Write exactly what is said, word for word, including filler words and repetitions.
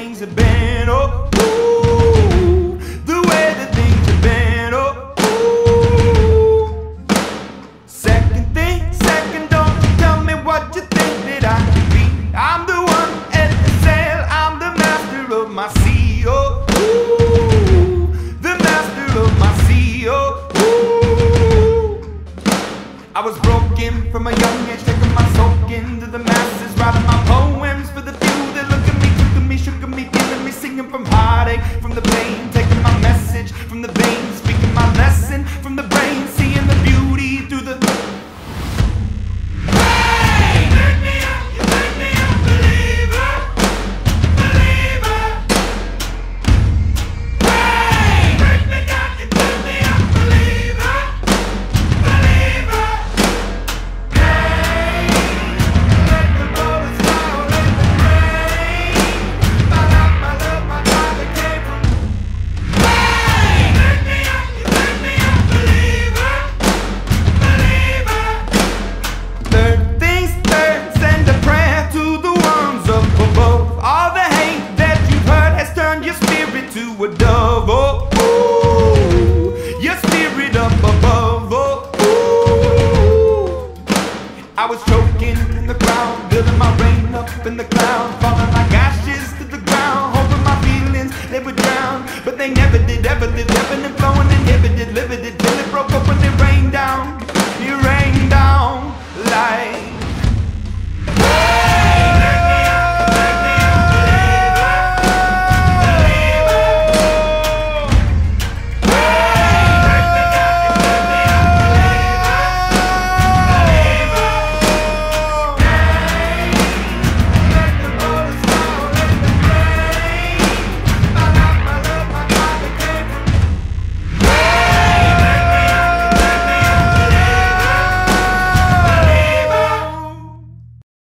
things have been. Oh, ooh, the way that things have been. Oh, ooh. Second thing, second, don't you tell me what you think that I can be. I'm the one at the sail, I'm the master of my sea. Oh, ooh, the master of my sea. Oh, ooh. I was broken from a young age, taking my soak into the masses, writing my poems for the few that look at me, took at me, shook at me, feeling me, singing from heartache, from the pain, taking my message from the veins, speaking my lesson from the brain, seeing the beauty through the. Hey, turn me up, you turn me up, believer, believer. Hey, turn me down, you turn me up, believer, believer. Hey, let the bullets fly, let the rain. My love, my love, my life, it came from. Hey, turn me up, you turn me up, believer, believer. Third things third, send a prayer to the ones up above. All the hate that you've heard has turned your spirit to a dove. Oh, ooh, your spirit up above. Oh, ooh. I was choking in the ground, building my rain up in the cloud, falling like ashes to the ground, hoping my feelings they would drown, but they never did, ever did, ever did.